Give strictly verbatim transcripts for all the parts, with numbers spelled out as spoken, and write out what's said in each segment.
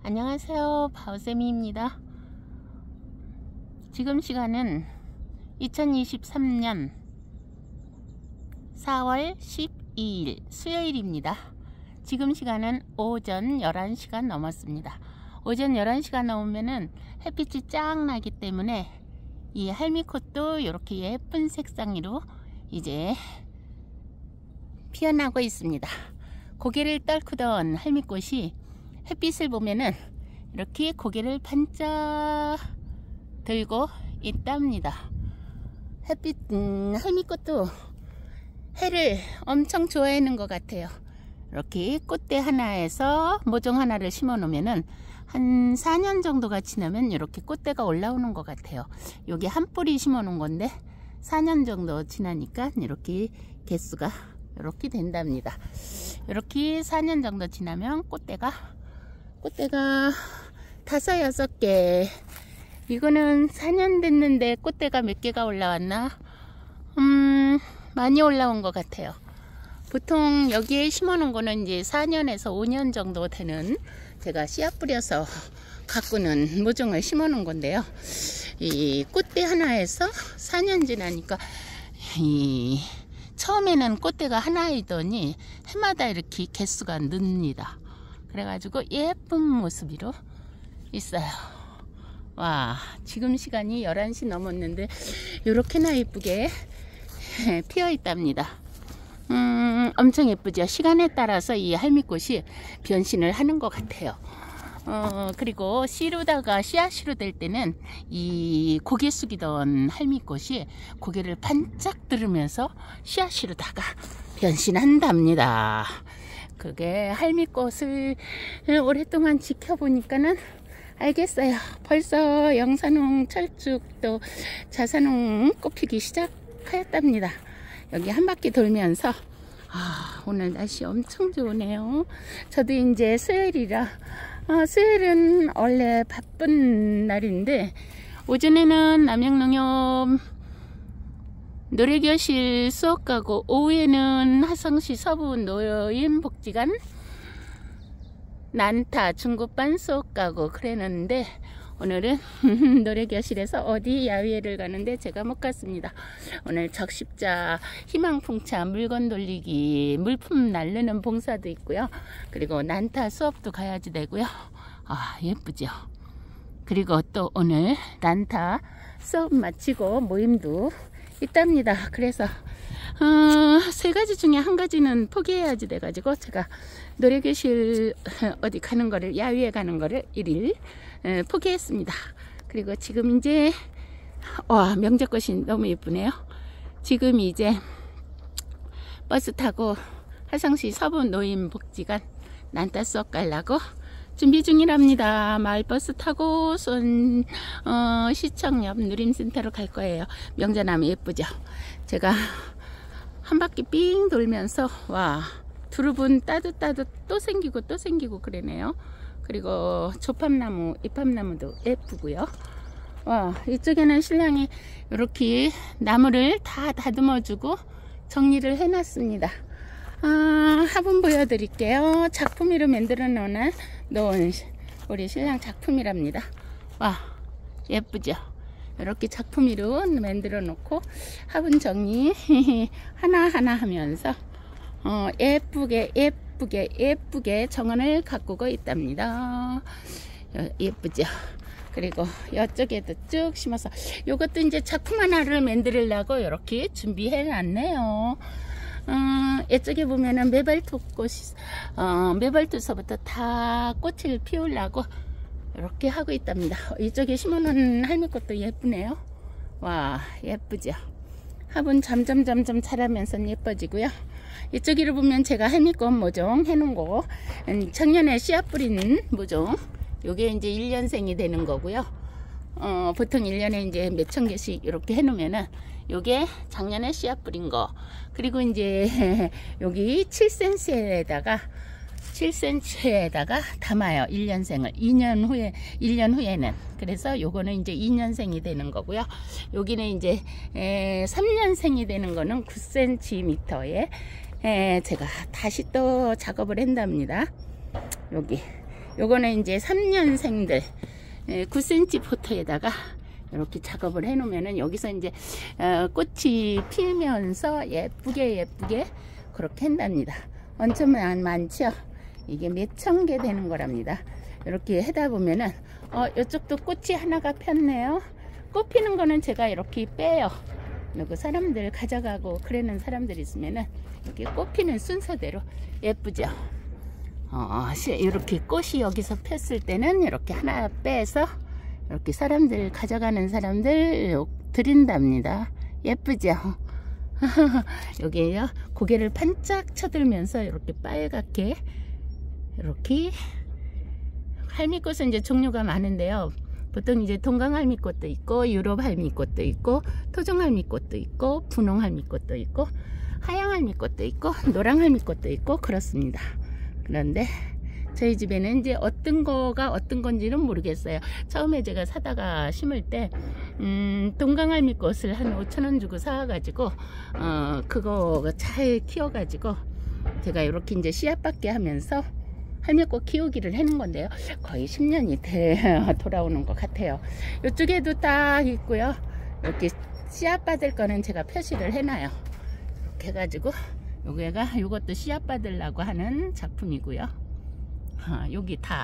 안녕하세요, 바오쌤입니다. 지금 시간은 이천이십삼 년 사월 십이일 수요일입니다. 지금 시간은 오전 열한 시가 넘었습니다. 오전 열한 시가 넘으면은 햇빛이 쫙 나기 때문에 이 할미꽃도 이렇게 예쁜 색상으로 이제 피어나고 있습니다. 고개를 떨구던 할미꽃이 햇빛을 보면은 이렇게 고개를 반짝 들고 있답니다. 햇빛, 음, 할미꽃도 해를 엄청 좋아하는 것 같아요. 이렇게 꽃대 하나에서 모종 하나를 심어 놓으면은 한 사 년 정도가 지나면 이렇게 꽃대가 올라오는 것 같아요. 여기 한 뿌리 심어 놓은 건데 사 년 정도 지나니까 이렇게 개수가 이렇게 된답니다. 이렇게 사 년 정도 지나면 꽃대가 꽃대가 다섯 여섯 개. 이거는 사 년 됐는데 꽃대가 몇 개가 올라왔나? 음, 많이 올라온 것 같아요. 보통 여기에 심어 놓은 거는 이제 사 년에서 오 년 정도 되는, 제가 씨앗 뿌려서 가꾸는 모종을 심어 놓은 건데요. 이 꽃대 하나에서 사 년 지나니까 이 처음에는 꽃대가 하나이더니 해마다 이렇게 개수가 늡니다. 그래가지고 예쁜 모습으로 있어요. 와, 지금 시간이 열한 시 넘었는데 이렇게나 예쁘게 피어 있답니다. 음, 엄청 예쁘죠. 시간에 따라서 이 할미꽃이 변신을 하는 것 같아요. 어, 그리고 씨루다가 씨앗으로 될 때는 이 고개 숙이던 할미꽃이 고개를 반짝 들으면서 씨앗으로다가 변신한답니다. 그게 할미꽃을 오랫동안 지켜보니까는 알겠어요. 벌써 영산홍, 철쭉, 또 자산홍 꽃피기 시작하였답니다. 여기 한 바퀴 돌면서 아, 오늘 날씨 엄청 좋으네요. 저도 이제 수요일이라 어, 수요일은 원래 바쁜 날인데 오전에는 남양농협 노래교실 수업 가고 오후에는 하성시 서부 노인복지관 난타 중급반 수업 가고 그랬는데 오늘은 노래교실에서 어디 야외를 가는데 제가 못 갔습니다. 오늘 적십자, 희망풍차, 물건 돌리기, 물품 날르는 봉사도 있고요. 그리고 난타 수업도 가야지 되고요. 아, 예쁘죠. 그리고 또 오늘 난타 수업 마치고 모임도 있답니다. 그래서 어, 세 가지 중에 한 가지는 포기해야지 돼가지고 제가 노래교실 어디 가는 거를, 야외에 가는 거를 일일 에, 포기했습니다. 그리고 지금 이제 와, 명작꽃이 너무 예쁘네요. 지금 이제 버스 타고 하성시 서부 노인복지관 난타 수업 가려고 준비 중이랍니다. 마을버스 타고 손 어, 시청 옆 누림센터로 갈 거예요. 명자나무 예쁘죠? 제가 한 바퀴 삥 돌면서 와, 두릅은 따뜻따뜻 또 생기고 또 생기고 그러네요. 그리고 조팝나무, 이팝나무도 예쁘고요. 와, 이쪽에는 신랑이 이렇게 나무를 다 다듬어 주고 정리를 해 놨습니다. 아, 화분 보여드릴게요. 작품으로 만들어 놓은 놓은 우리 신랑 작품이랍니다. 와, 예쁘죠? 이렇게 작품으로 만들어 놓고 화분 정리 하나하나 하면서 어, 예쁘게 예쁘게 예쁘게 정원을 가꾸고 있답니다. 예쁘죠? 그리고 이쪽에도 쭉 심어서 이것도 이제 작품 하나를 만들려고 이렇게 준비해 놨네요. 어, 이쪽에 보면은 메발토꽃이, 어, 메발토서부터 다 꽃을 피우려고 이렇게 하고 있답니다. 이쪽에 심어놓은 할미꽃도 예쁘네요. 와, 예쁘죠? 화분 점점 점점 자라면서 예뻐지고요. 이쪽으로 보면 제가 할미꽃 모종 해놓은 거, 작년에 씨앗 뿌린 모종, 요게 이제 일 년생이 되는 거고요. 어, 보통 일 년에 이제 몇천 개씩 이렇게 해놓으면은 요게 작년에 씨앗 뿌린 거, 그리고 이제 여기 칠 센티미터에다가 칠 센티미터에다가 담아요. 일 년생을 이 년 후에 일 년 후에는. 그래서 요거는 이제 이 년생이 되는 거고요. 여기는 이제 에, 삼 년생이 되는 거는 구 센티미터에 에, 제가 다시 또 작업을 한답니다. 여기 요거는 이제 삼 년생들 구 센티미터 포트에다가 이렇게 작업을 해 놓으면은 여기서 이제 어, 꽃이 피면서 예쁘게 예쁘게 그렇게 한답니다. 엄청 많죠? 이게 몇천 개 되는 거랍니다. 이렇게 하다 보면은 어, 이쪽도 꽃이 하나가 폈네요. 꽃 피는 거는 제가 이렇게 빼요. 그 사람들 가져가고 그러는 사람들 있으면은 이렇게 꽃 피는 순서대로 예쁘죠? 어, 이렇게 꽃이 여기서 폈을 때는 이렇게 하나 빼서 이렇게 사람들 가져가는 사람들 드린답니다. 예쁘죠? 여기에요. 고개를 반짝 쳐들면서 이렇게 빨갛게 이렇게 할미꽃은 이제 종류가 많은데요. 보통 이제 동강 할미꽃도 있고 유럽 할미꽃도 있고 토종 할미꽃도 있고 분홍 할미꽃도 있고 하양 할미꽃도 있고 노랑 할미꽃도 있고 그렇습니다. 그런데 저희 집에는 이제 어떤 거가 어떤 건지는 모르겠어요. 처음에 제가 사다가 심을 때 음, 동강 할미꽃을 한 오천 원 주고 사와가지고 어, 그거 잘 키워가지고 제가 이렇게 이제 씨앗 받게 하면서 할미꽃 키우기를 해는 건데요. 거의 십 년이 돼 돌아오는 것 같아요. 이쪽에도 딱 있고요. 이렇게 씨앗 받을 거는 제가 표시를 해놔요. 이렇게 해가지고 여기가 이것도 씨앗 받으려고 하는 작품이고요. 아, 여기 다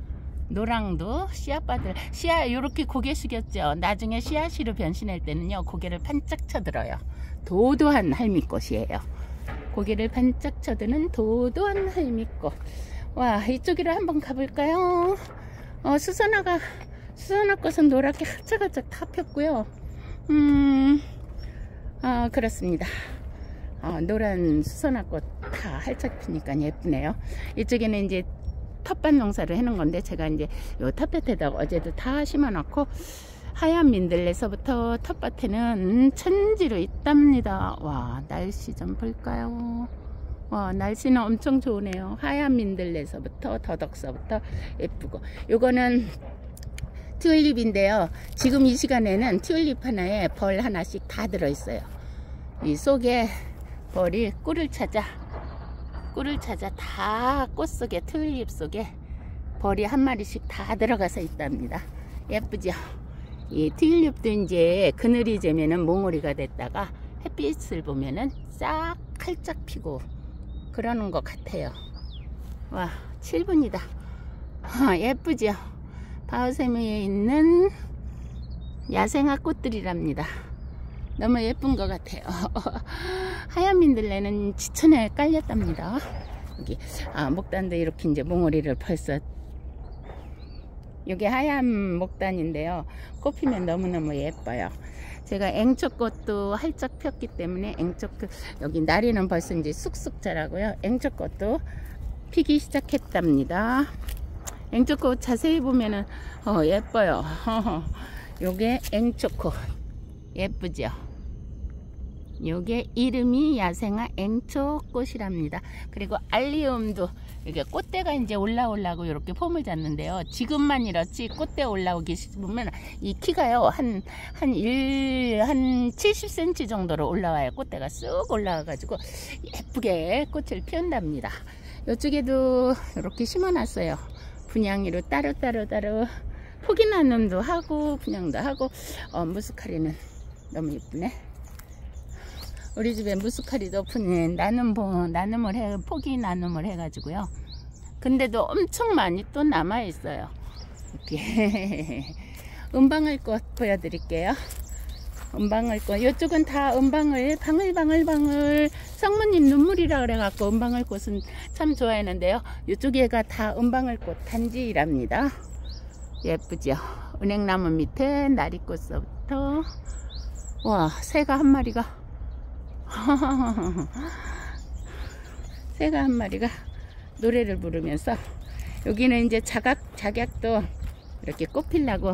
노랑도 씨앗 받을 씨앗 이렇게 고개 숙였죠. 나중에 씨앗으로 변신할 때는요 고개를 반짝 쳐들어요. 도도한 할미꽃이에요. 고개를 반짝 쳐드는 도도한 할미꽃. 와, 이쪽으로 한번 가볼까요? 어, 수선화가 수선화 꽃은 노랗게 활짝활짝 다 폈고요. 음, 어, 그렇습니다. 어, 노란 수선화꽃 다 활짝 피니까 예쁘네요. 이쪽에는 이제 텃밭 농사를 해놓은 건데 제가 이제 요 텃밭에다 어제도 다 심어놓고 하얀 민들레서부터 텃밭에는 천지로 있답니다. 와, 날씨 좀 볼까요? 와, 날씨는 엄청 좋으네요. 하얀 민들레서부터 더덕서부터 예쁘고 요거는 튤립인데요. 지금 이 시간에는 튤립 하나에 벌 하나씩 다 들어있어요. 이 속에 벌이 꿀을 찾아 꿀을 찾아 다 꽃 속에 튤립 속에 벌이 한 마리씩 다 들어가서 있답니다. 예쁘죠? 이 튤립도 이제 그늘이 재면은 몽우리가 됐다가 햇빛을 보면은 싹 활짝 피고 그러는 것 같아요. 와, 칠 분이다. 아, 예쁘죠? 바오세미에 있는 야생화 꽃들이랍니다. 너무 예쁜 것 같아요. 하얀 민들레는 지천에 깔렸답니다. 여기 아, 목단도 이렇게 이제 몽우리를 벌써 이게 하얀 목단인데요. 꽃 피면 너무너무 예뻐요. 제가 앵초꽃도 활짝 폈기 때문에 앵초꽃 여기 나리는 벌써 이제 쑥쑥 자라고요. 앵초꽃도 피기 시작했답니다. 앵초꽃 자세히 보면은 어, 예뻐요. 요게 앵초꽃 예쁘죠? 요게 이름이 야생화 앵초꽃이랍니다. 그리고 알리움도 이게 꽃대가 이제 올라오려고 이렇게 폼을 잡는데요. 지금만 이렇지 꽃대 올라오기 보면 이 키가요 한 한 일 한 칠십 센티미터 정도로 올라와요. 꽃대가 쑥 올라와 가지고 예쁘게 꽃을 피운답니다. 이쪽에도 이렇게 심어 놨어요. 분양이로 따로따로 따로 포기 나눔도 하고 분양도 하고 어, 무스카리는 너무 예쁘네. 우리 집에 무스카리도 나눔, 나눔을 해, 포기 나눔을 해가지고요. 근데도 엄청 많이 또 남아있어요. 이렇게. 은방울꽃 보여드릴게요. 은방울꽃. 이쪽은 다 은방울, 방울방울방울. 성모님 눈물이라 그래갖고 은방울꽃은 참 좋아했는데요. 이쪽에가 다 은방울꽃 단지랍니다. 예쁘죠? 은행나무 밑에 나리꽃서부터. 와, 새가 한 마리가. 새가 한 마리가 노래를 부르면서 여기는 이제 자각, 작약도 이렇게 꽃 피려고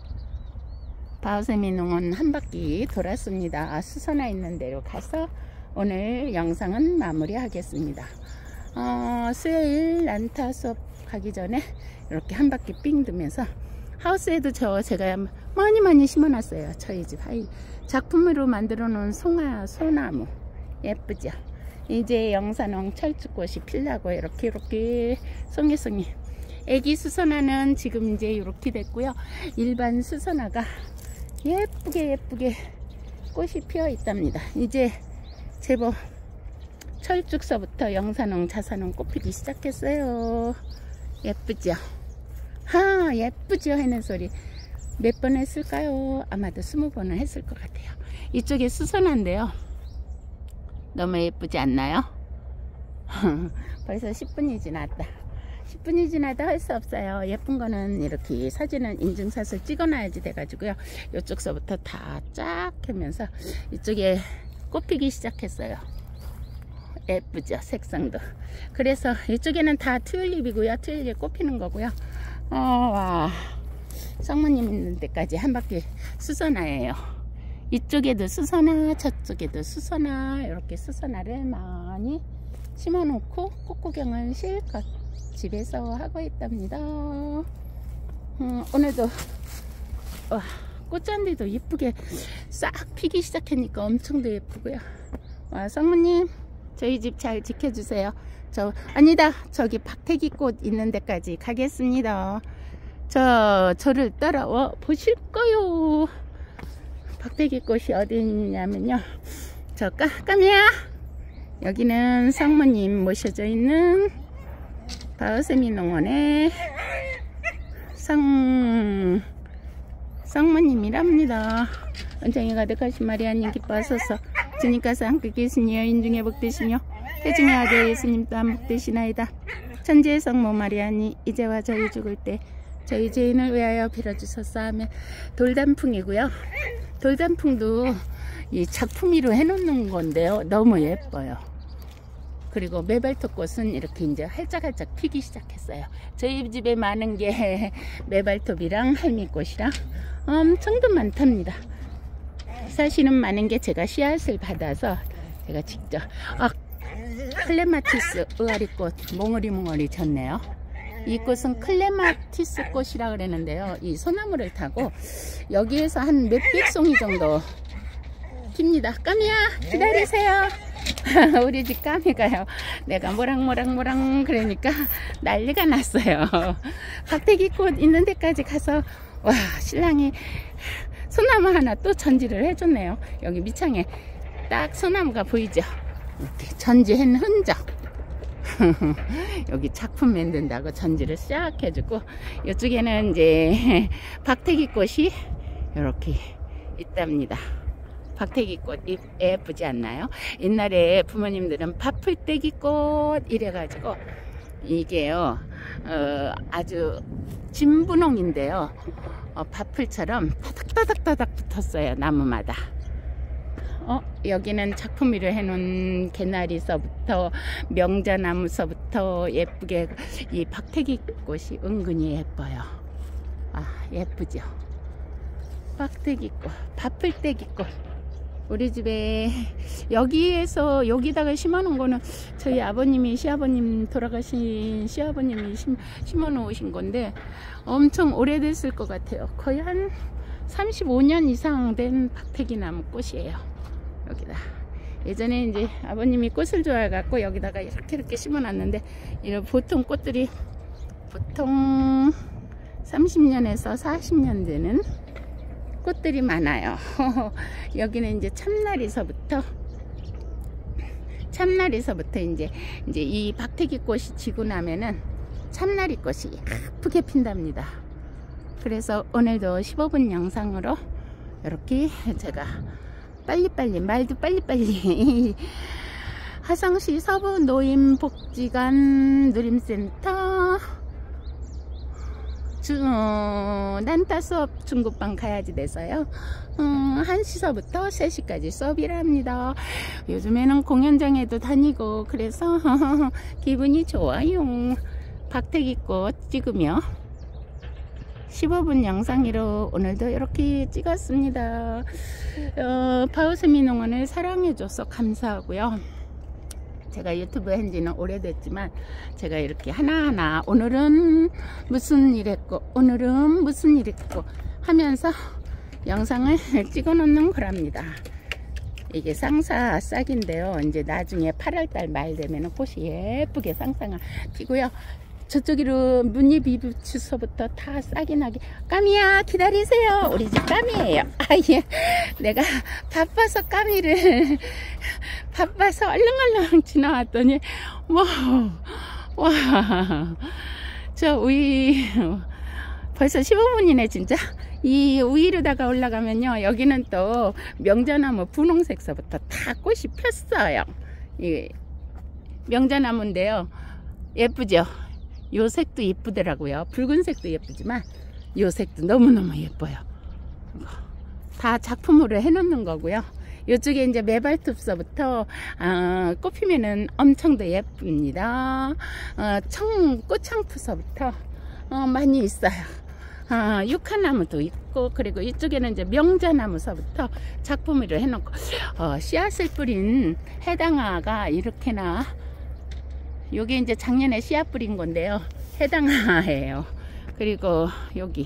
바오세미 농원 한 바퀴 돌았습니다. 아, 수선화 있는 데로 가서 오늘 영상은 마무리 하겠습니다. 어, 수요일 난타 수업 가기 전에 이렇게 한 바퀴 삥 두면서 하우스에도 저 제가 많이 많이 심어 놨어요. 저희 집 하이 작품으로 만들어 놓은 송화 소나무 예쁘죠? 이제 영산홍 철쭉꽃이 피려고 이렇게 이렇게 송이송이 애기 수선화는 지금 이제 이렇게 됐고요. 일반 수선화가 예쁘게 예쁘게 꽃이 피어 있답니다. 이제 제법 철쭉서부터 영산홍, 자산홍 꽃 피기 시작했어요. 예쁘죠? 하, 예쁘죠? 하는 소리 몇 번 했을까요? 아마도 스무 번은 했을 것 같아요. 이쪽에 수선화인데요. 너무 예쁘지 않나요? 벌써 십 분이 지났다. 십 분이 지나도 할 수 없어요. 예쁜 거는 이렇게 사진은 인증샷을 찍어놔야지 돼가지고요. 이쪽서부터 다 쫙 하면서 이쪽에 꽃 피기 시작했어요. 예쁘죠? 색상도. 그래서 이쪽에는 다 튤립이고요. 튤립 꽃 피는 거고요. 어, 와. 성모님 있는 데까지 한 바퀴 수선화예요. 이쪽에도 수선화, 저쪽에도 수선화, 이렇게 수선화를 많이 심어 놓고 꽃 구경을 실컷 집에서 하고 있답니다. 음, 오늘도 와, 꽃잔디도 예쁘게 싹 피기 시작하니까 엄청도 예쁘고요. 와, 성모님 저희 집 잘 지켜주세요. 저 아니다, 저기 박태기꽃 있는 데까지 가겠습니다. 저 저를 따라와 보실 거요. 박태기꽃이 어디 있냐면요, 저 까, 까미야, 여기는 성모님 모셔져 있는 바오세미 농원의 성 성모님이랍니다. 은총이 가득하신 마리아님 기뻐하소서. 주님께서 함께 계시니 여인 중에 복되시며 태중의 아들 예수님 또한 복되시나이다. 천지의 성모 마리아니 이제와 저희 죽을 때 저희 죄인을 위하여 빌어주소서 하며 돌단풍이고요. 돌단풍도 이 작품위로 해놓는 건데요. 너무 예뻐요. 그리고 메발톱꽃은 이렇게 이제 활짝활짝 피기 시작했어요. 저희 집에 많은 게 메발톱이랑 할미꽃이랑 엄청도 많답니다. 사실은 많은 게 제가 씨앗을 받아서 제가 직접 아, 클레마티스 의아리꽃 몽우리몽우리 졌네요. 이 꽃은 클레마티스 꽃이라 그랬는데요. 이 소나무를 타고 여기에서 한 몇백 송이 정도 핍니다. 까미야 기다리세요. 우리 집 까미가요, 내가 모락모락모락 그러니까 난리가 났어요. 박태기꽃 있는 데까지 가서 와, 신랑이 소나무 하나 또 전지를 해줬네요. 여기 밑창에 딱 소나무가 보이죠? 이렇게 전지한 흔적. 여기 작품 만든다고 전지를 싹 해주고, 이쪽에는 이제 박태기꽃이 이렇게 있답니다. 박태기꽃 예쁘지 않나요? 옛날에 부모님들은 밥풀떼기꽃 이래가지고 이게요, 어, 아주 진분홍인데요, 어, 밥풀처럼 따닥따닥따닥 붙었어요, 나무마다. 어, 여기는 작품위로 해놓은 개나리서부터 명자나무서부터 예쁘게 이 박태기꽃이 은근히 예뻐요. 아, 예쁘죠? 박태기꽃, 밥풀떼기꽃. 우리 집에 여기에서 여기다가 심어놓은 거는 저희 아버님이, 시아버님 돌아가신 시아버님이 심, 심어 놓으신 건데 엄청 오래됐을 것 같아요. 거의 한 삼십오 년 이상 된 박태기나무 꽃이에요. 여기다 예전에 이제 아버님이 꽃을 좋아해 갖고 여기다가 이렇게 이렇게 심어 놨는데, 이런 보통 꽃들이 보통 삼십 년에서 사십 년 되는 꽃들이 많아요. 여기는 이제 참나리서부터 참나리서부터 이제 이제 이 박태기 꽃이 지고 나면은 참나리 꽃이 예쁘게 핀답니다. 그래서 오늘도 십오 분 영상으로 이렇게 제가 빨리빨리 말도 빨리빨리 화성시 서부 노인복지관 누림센터 주, 어, 난타 수업 중국방 가야지 돼서요. 음, 한 시서부터 세 시까지 수업이랍니다. 요즘에는 공연장에도 다니고 그래서 기분이 좋아요. 박태기꽃 찍으며 십오 분 영상으로 오늘도 이렇게 찍었습니다. 어, 바오세미 농원을 사랑해줘서 감사하고요. 제가 유튜브 한 지는 오래됐지만 제가 이렇게 하나하나 오늘은 무슨 일 했고 오늘은 무슨 일 했고 하면서 영상을 찍어 놓는 거랍니다. 이게 쌍사 싹인데요. 이제 나중에 팔월달 말 되면 꽃이 예쁘게 쌍쌍아 피고요. 저쪽으로 무늬비부추서부터 다 싹이 나게. 까미야 기다리세요. 우리 집 까미예요. 아예 내가 바빠서 까미를 바빠서 얼렁얼렁 지나왔더니 와와저 우이 벌써 십오 분이네 진짜. 이 위로다가 올라가면요, 여기는 또 명자나무 분홍색서부터 다 꽃이 폈어요. 이 명자나무인데요, 예쁘죠? 요 색도 예쁘더라고요. 붉은색도 예쁘지만 요 색도 너무너무 예뻐요. 다 작품으로 해놓는 거고요. 이쪽에 이제 매발톱서부터 어, 꽃피면은 엄청 더 예쁩니다. 어, 청 꽃창푸서부터 어, 많이 있어요. 어, 육하나무도 있고, 그리고 이쪽에는 이제 명자나무서부터 작품으로 해놓고, 어, 씨앗을 뿌린 해당화가 이렇게나, 요게 이제 작년에 씨앗 뿌린 건데요, 해당화예요. 그리고 여기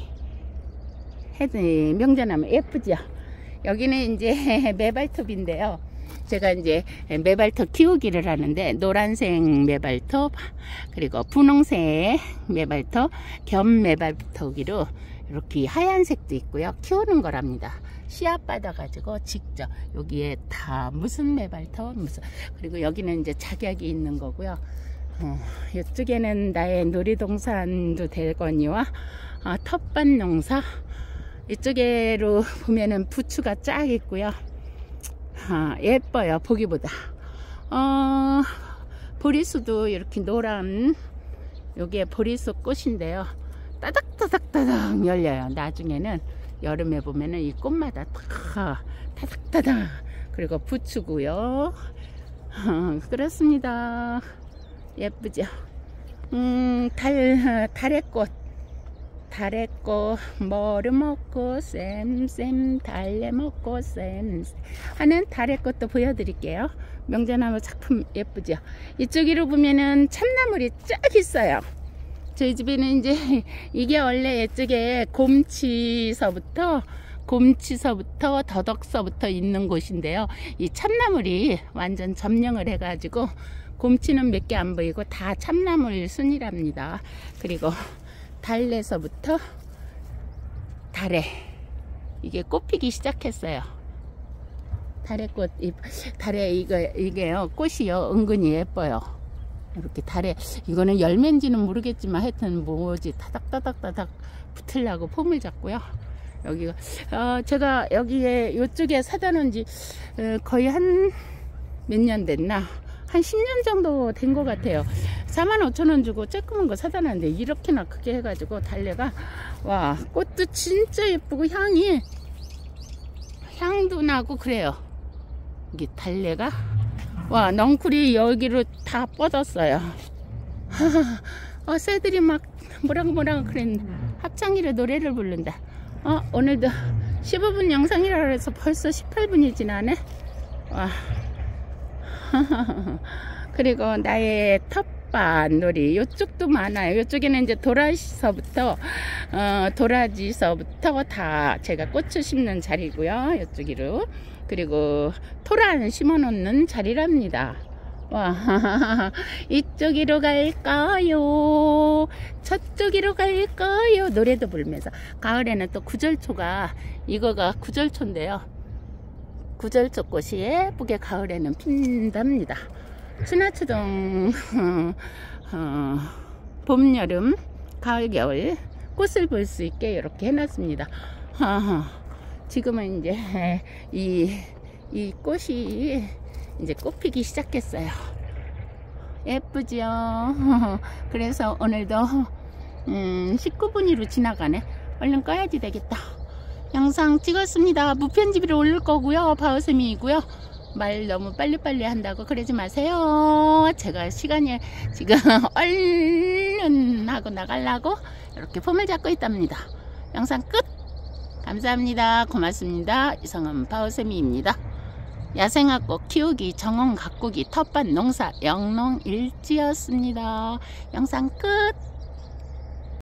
해, 명자나무 예쁘죠? 여기는 이제 매발톱인데요, 제가 이제 매발톱 키우기를 하는데, 노란색 매발톱, 그리고 분홍색 매발톱, 겸 매발톱이로 이렇게 하얀색도 있고요. 키우는 거랍니다. 씨앗 받아가지고 직접 여기에 다 무슨 매발톱, 무슨, 그리고 여기는 이제 작약이 있는 거고요. 어, 이쪽에는 나의 놀이동산도 되거니와 어, 텃밭 농사, 이쪽에로 보면은 부추가 쫙 있고요. 아, 예뻐요. 보기보다. 어, 보리수도 이렇게 노란, 요게 보리수 꽃인데요, 따닥따닥따닥 열려요. 나중에는 여름에 보면은 이 꽃마다 다 따닥따닥. 그리고 부추고요. 어, 그렇습니다. 예쁘죠? 음, 달, 달의꽃. 달래꽃 머리 먹고 쌤쌤 달래 먹고 쌤 하는 달래꽃도 보여드릴게요. 명자나무 작품 예쁘죠? 이쪽으로 보면은 참나물이 쫙 있어요. 저희 집에는 이제 이게 원래 이쪽에 곰치서부터 곰치서부터 더덕서부터 있는 곳인데요, 이 참나물이 완전 점령을 해가지고 곰치는 몇 개 안 보이고 다 참나물 순이랍니다. 그리고 달래서부터 달래, 이게 꽃피기 시작했어요. 달래꽃, 달래 이거 이게요, 꽃이요 은근히 예뻐요. 이렇게 달래, 이거는 열매인지는 모르겠지만 하여튼 뭐지 타닥타닥타닥 붙으려고 폼을 잡고요. 여기가 어, 제가 여기에 이쪽에 사다 놓은 지 어, 거의 한 몇 년 됐나, 한 십 년 정도 된 것 같아요. 사만 오천 원 주고 조그만 거 사다 놨는데 이렇게나 크게 해가지고 달래가, 와, 꽃도 진짜 예쁘고 향이, 향도 나고 그래요. 이게 달래가, 와, 넝쿨이 여기로 다 뻗었어요. 어, 새들이 막 모락모락 그랬는데 합창이라 노래를 부른다. 어, 오늘도 십오 분 영상이라 해서 벌써 십팔 분이 지나네. 와. 그리고 나의 텃밭 놀이, 이쪽도 많아요. 이쪽에는 이제 도라지서부터 어, 도라지서부터 다 제가 꽃을 심는 자리고요, 이쪽으로. 그리고 토란 심어 놓는 자리랍니다. 와, 이쪽으로 갈까요? 저쪽으로 갈까요? 노래도 부르면서. 가을에는 또 구절초가, 이거가 구절초인데요, 구절초 꽃이 예쁘게 가을에는 핀답니다. 추나추동 어, 봄, 여름, 가을, 겨울 꽃을 볼 수 있게 이렇게 해놨습니다. 어, 지금은 이제 이, 이 꽃이 이제 꽃피기 시작했어요. 예쁘죠? 그래서 오늘도 음, 십구 분이로 지나가네. 얼른 꺼야지 되겠다. 영상 찍었습니다. 무편집으로 올릴 거고요. 바우쌤이고요. 말 너무 빨리빨리 한다고 그러지 마세요. 제가 시간이 지금 얼른 하고 나가려고 이렇게 폼을 잡고 있답니다. 영상 끝. 감사합니다. 고맙습니다. 이성은 바우쌤이입니다. 야생화꽃 키우기, 정원 가꾸기, 텃밭 농사, 영농일지였습니다. 영상 끝.